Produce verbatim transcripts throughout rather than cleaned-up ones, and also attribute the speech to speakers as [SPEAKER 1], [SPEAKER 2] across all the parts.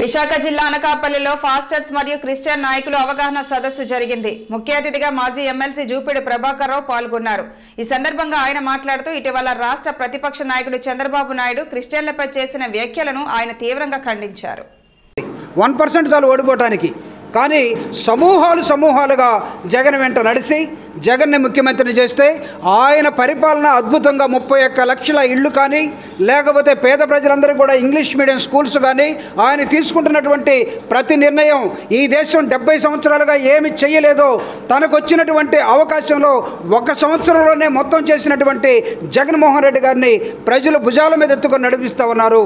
[SPEAKER 1] విశాఖ జిల్లా అనకాపల్లిలో ఫాస్టర్స్ మరియు క్రిస్టియన్ నాయకులు అవగాహన సదస్సు జరిగింది. ముఖ్య అతిథిగా మాజీ ఎమ్మెల్సీ జూపిడి ప్రభాకర్ రావు పాల్గొన్నారు. ఈ సందర్భంగా ఆయన మాట్లాడుతూ ఇటీవల రాష్ట్ర ప్రతిపక్ష నాయకుడు చంద్రబాబు నాయుడు క్రిస్టియన్లపై చేసిన వ్యాఖ్యలను ఆయన తీవ్రంగా ఖండించారు.
[SPEAKER 2] వన్ పర్సెంట్ చాలు ఓడిపోవటానికి, కానీ సమూహాలు సమూహాలుగా జగన్ వెంట నడిచి జగన్ని ముఖ్యమంత్రిని చేస్తే ఆయన పరిపాలన అద్భుతంగా ముప్పై ఒక్క లక్షల ఇళ్ళు కానీ, లేకపోతే పేద ప్రజలందరికీ కూడా ఇంగ్లీష్ మీడియం స్కూల్స్ కానీ, ఆయన తీసుకుంటున్నటువంటి ప్రతి నిర్ణయం ఈ దేశం డెబ్బై సంవత్సరాలుగా ఏమి చేయలేదో తనకు వచ్చినటువంటి అవకాశంలో ఒక సంవత్సరంలోనే మొత్తం చేసినటువంటి జగన్మోహన్ రెడ్డి గారిని ప్రజలు భుజాల మీద ఎత్తుకొని నడిపిస్తూ ఉన్నారు.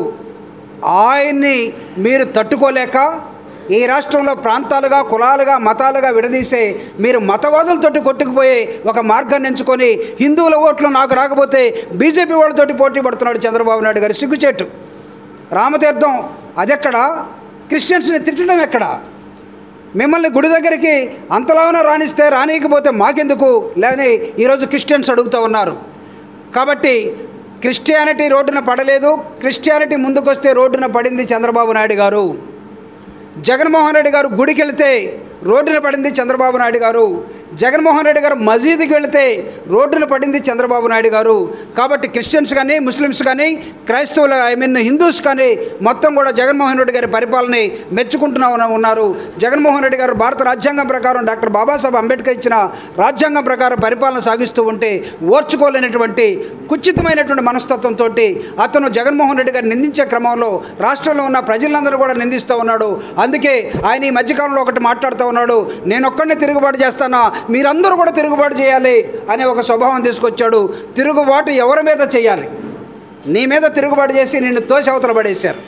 [SPEAKER 2] ఆయన్ని మీరు తట్టుకోలేక ఈ రాష్ట్రంలో ప్రాంతాలుగా, కులాలుగా, మతాలుగా విడదీసే మీరు మతవాదులతోటి కొట్టుకుపోయి ఒక మార్గాన్ని ఎంచుకొని హిందువుల ఓట్లు నాకు రాకపోతే బీజేపీ వాళ్ళతోటి పోటీ పడుతున్నాడు చంద్రబాబు నాయుడు గారు. సిగ్గుచేటు. రామతీర్థం అదెక్కడ? క్రిస్టియన్స్ని తిట్టడం ఎక్కడ? మిమ్మల్ని గుడి దగ్గరికి అంతలాగా రాణిస్తే రానియకపోతే మాకెందుకు లేని ఈరోజు క్రిస్టియన్స్ అడుగుతూ ఉన్నారు. కాబట్టి క్రిస్టియానిటీ రోడ్డున పడలేదు, క్రిస్టియానిటీ ముందుకొస్తే రోడ్డున పడింది చంద్రబాబు నాయుడు గారు. జగన్మోహన్ రెడ్డి గారు గుడికి వెళితే రోడ్డున పడింది చంద్రబాబు నాయుడు గారు. జగన్మోహన్ రెడ్డి గారు మసీదుకి వెళితే రోడ్డున పడింది చంద్రబాబు నాయుడు గారు. కాబట్టి క్రిస్టియన్స్ కానీ, ముస్లిమ్స్ కానీ, క్రైస్తవులు ఐ మీన్ హిందూస్ కానీ మొత్తం కూడా జగన్మోహన్ రెడ్డి గారి పరిపాలనని మెచ్చుకుంటున్నా ఉన్నారు. జగన్మోహన్ రెడ్డి గారు భారత రాజ్యాంగం ప్రకారం డాక్టర్ బాబాసాహెబ్ అంబేద్కర్ ఇచ్చిన రాజ్యాంగం ప్రకారం పరిపాలన సాగిస్తూ ఉంటే ఓర్చుకోలేనటువంటి కుచితమైనటువంటి మనస్తత్వంతో అతను జగన్మోహన్ రెడ్డి గారు నిందించే క్రమంలో రాష్ట్రంలో ఉన్న ప్రజలందరూ కూడా నిందిస్తూ ఉన్నాడు. అందుకే ఆయన ఈ మధ్యకాలంలో ఒకటి మాట్లాడుతూ ఉన్నాడు, నేను ఒక్కడిని తిరుగుబాటు చేస్తానా, మీరందరూ కూడా తిరుగుబాటు చేయాలి అనే ఒక స్వభావం తీసుకొచ్చాడు. తిరుగుబాటు ఎవరి మీద చేయాలి? నీ మీద తిరుగుబాటు చేసి నిన్ను తోసి అవతల పడేశారు,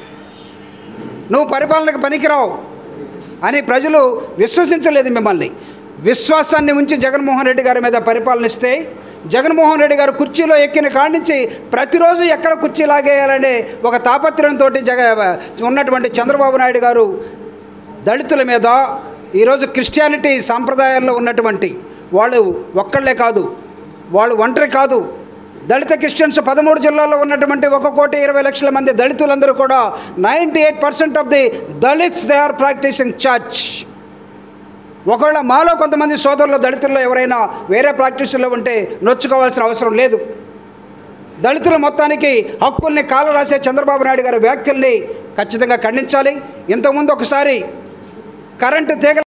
[SPEAKER 2] నువ్వు పరిపాలనకు పనికిరావు అని ప్రజలు విశ్వసించలేదు మిమ్మల్ని. విశ్వాసాన్ని ఉంచి జగన్మోహన్ రెడ్డి గారి మీద పరిపాలన ఇస్తే జగన్మోహన్ రెడ్డి గారు కుర్చీలో ఎక్కిన కాడి నుంచి ప్రతిరోజు ఎక్కడ కుర్చీ లాగేయాలనే ఒక తాపత్రయంతో జగ ఉన్నటువంటి చంద్రబాబు నాయుడు గారు దళితుల మీద, ఈరోజు క్రిస్టియానిటీ సాంప్రదాయాల్లో ఉన్నటువంటి వాళ్ళు ఒక్కళ్ళే కాదు, వాళ్ళు ఒంటరి కాదు, దళిత క్రిస్టియన్స్ పదమూడు జిల్లాల్లో ఉన్నటువంటి ఒక కోటి ఇరవై లక్షల మంది దళితులందరూ కూడా ninety eight percent of the Dalits they are practising church. ఒకవేళ మాలో కొంతమంది సోదరులు దళితుల్లో ఎవరైనా వేరే ప్రాక్టీసుల్లో ఉంటే నొచ్చుకోవాల్సిన అవసరం లేదు. దళితుల మొత్తానికి హక్కుల్ని కాల రాసే చంద్రబాబు నాయుడు గారి వ్యాఖ్యల్ని ఖచ్చితంగా ఖండించాలి. ఇంతకుముందు ఒకసారి కరెంటు తీగ